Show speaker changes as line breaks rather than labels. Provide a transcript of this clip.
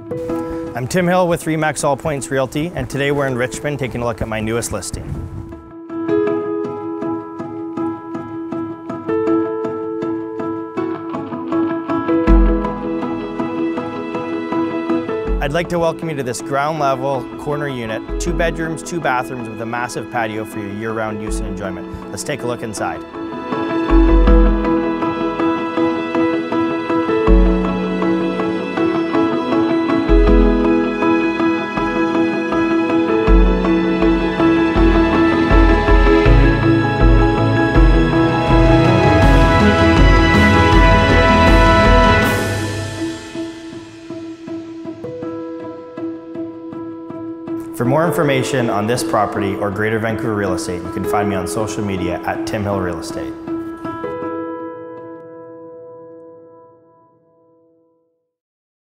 I'm Tim Hill with Remax All Points Realty, and today we're in Richmond taking a look at my newest listing. I'd like to welcome you to this ground level corner unit, 2 bedrooms, 2 bathrooms with a massive patio for your year-round use and enjoyment. Let's take a look inside. For more information on this property or Greater Vancouver real estate, you can find me on social media at Tim Hill Real Estate.